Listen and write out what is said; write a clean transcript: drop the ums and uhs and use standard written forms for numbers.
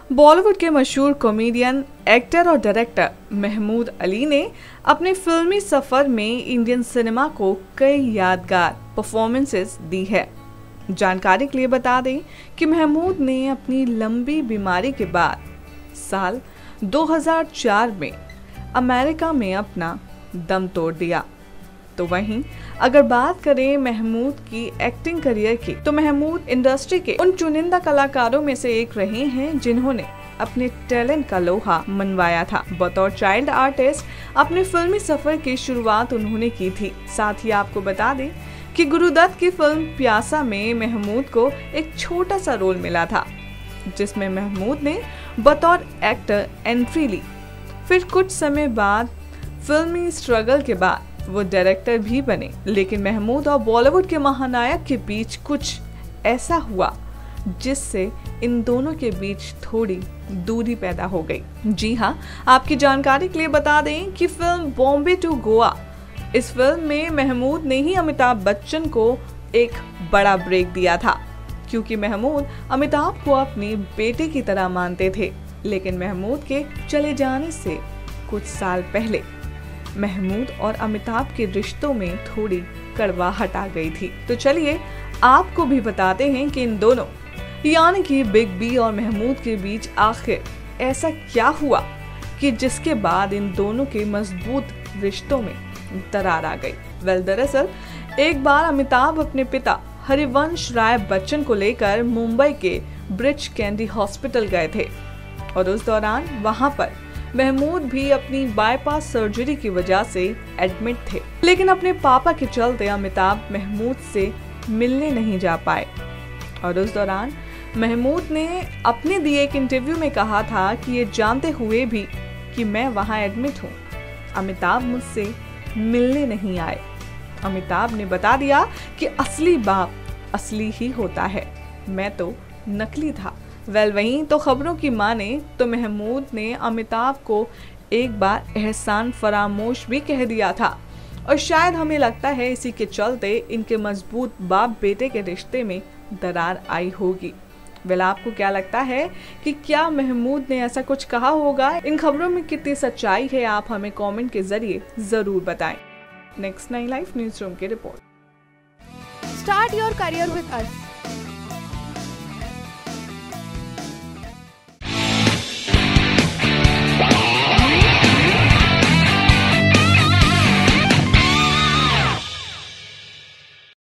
बॉलीवुड के मशहूर comedian, actor और डायरेक्टर महमूद अली ने अपने फिल्मी सफर में इंडियन सिनेमा को कई यादगार परफॉर्मेंसेस दी है। जानकारी के लिए बता दें कि महमूद ने अपनी लंबी बीमारी के बाद साल 2004 में अमेरिका में अपना दम तोड़ दिया। तो वहीं अगर बात करें महमूद की एक्टिंग करियर की, तो महमूद इंडस्ट्री के उन चुनिंदा कलाकारों में से एक रहे हैं जिन्होंने अपने टैलेंट का लोहा मनवाया था। बतौर चाइल्ड आर्टिस्ट अपने फिल्मी सफर की शुरुआत उन्होंने की थी। साथ ही आपको बता दें कि गुरुदत्त की फिल्म प्यासा में महमूद को एक छोटा सा रोल मिला था, जिसमें महमूद ने बतौर एक्टर एंट्री ली। फिर कुछ समय बाद फिल्मी स्ट्रगल के बाद वो डायरेक्टर भी बने, लेकिन महमूद और बॉलीवुड के महानायक के बीच कुछ ऐसा हुआ जिससे इन दोनों के बीच थोड़ी दूरी पैदा हो गई। जी हाँ, आपकी जानकारी के लिए बता दें कि फिल्म बॉम्बे टू गोवा, इस फिल्म में महमूद ने ही अमिताभ बच्चन को एक बड़ा ब्रेक दिया था, क्योंकि महमूद अमिताभ को अपने बेटे की तरह मानते थे। लेकिन महमूद के चले जाने से कुछ साल पहले महमूद और अमिताभ के रिश्तों में थोड़ी कड़वाहट आ गई थी। तो चलिए आपको भी बताते हैं कि इन दोनों यानी कि बिग बी और महमूद के बीच आखिर ऐसा क्या हुआ कि जिसके बाद इन दोनों के मजबूत रिश्तों में दरार आ गई। दरअसल एक बार अमिताभ अपने पिता हरिवंश राय बच्चन को लेकर मुंबई के ब्रिच कैंडी हॉस्पिटल गए थे और उस दौरान वहां पर महमूद भी अपनी बाईपास सर्जरी की वजह से एडमिट थे। लेकिन अपने पापा के चलते अमिताभ महमूद से मिलने नहीं जा पाए और उस दौरान महमूद ने अपने दिए एक इंटरव्यू में कहा था कि ये जानते हुए भी कि मैं वहां एडमिट हूँ, अमिताभ मुझसे मिलने नहीं आए। अमिताभ ने बता दिया कि असली बाप असली ही होता है, मैं तो नकली था। वहीं तो खबरों की माने तो महमूद ने अमिताभ को एक बार एहसान फरामोश भी कह दिया था और शायद हमें लगता है इसी के चलते इनके मजबूत बाप बेटे के रिश्ते में दरार आई होगी। आपको क्या लगता है कि क्या महमूद ने ऐसा कुछ कहा होगा? इन खबरों में कितनी सच्चाई है, आप हमें कमेंट के जरिए जरूर बताएं। नेक्स्ट 9 लाइफ न्यूज रूम की रिपोर्ट। Start your career with us.